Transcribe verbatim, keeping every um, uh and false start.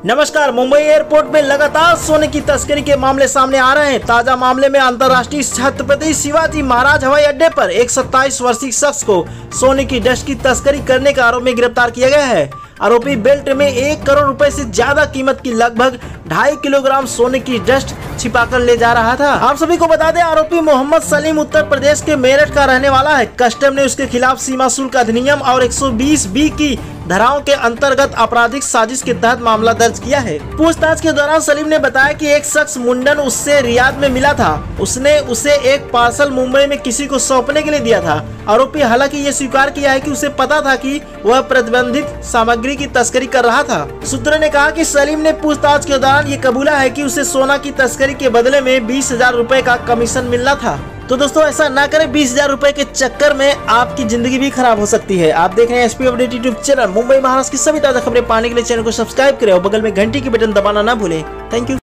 नमस्कार। मुंबई एयरपोर्ट में लगातार सोने की तस्करी के मामले सामने आ रहे हैं। ताजा मामले में अंतर्राष्ट्रीय छत्रपति शिवाजी महाराज हवाई अड्डे पर एक सत्ताईस वर्षीय शख्स को सोने की डस्ट की तस्करी करने के आरोप में गिरफ्तार किया गया है। आरोपी बेल्ट में एक करोड़ रुपए से ज्यादा कीमत की लगभग ढाई किलोग्राम सोने की डस्ट छिपाकर ले जा रहा था। आप सभी को बता दें, आरोपी मोहम्मद सलीम उत्तर प्रदेश के मेरठ का रहने वाला है। कस्टम ने उसके खिलाफ सीमा शुल्क अधिनियम और एक सौ बीस बी की धाराओं के अंतर्गत आपराधिक साजिश के तहत मामला दर्ज किया है। पूछताछ के दौरान सलीम ने बताया कि एक शख्स मुंडन उससे रियाद में मिला था। उसने उसे एक पार्सल मुंबई में किसी को सौंपने के लिए दिया था। आरोपी हालांकि ये स्वीकार किया है कि उसे पता था कि वह प्रतिबंधित सामग्री की तस्करी कर रहा था। सूत्रों ने कहा कि सलीम ने पूछताछ के दौरान ये कबूला है कि उसे सोना की तस्करी के बदले में बीस हजार रूपए का कमीशन मिलना था। तो दोस्तों, ऐसा ना करें। बीस हजार रूपए के चक्कर में आपकी जिंदगी भी खराब हो सकती है। आप देख रहे हैं SP update YouTube channel. Mumbai Maharashtra की सभी ताजा खबरें पाने के लिए चैनल को सब्सक्राइब करें और बगल में घंटी की बटन दबाना ना भूलें। Thank you.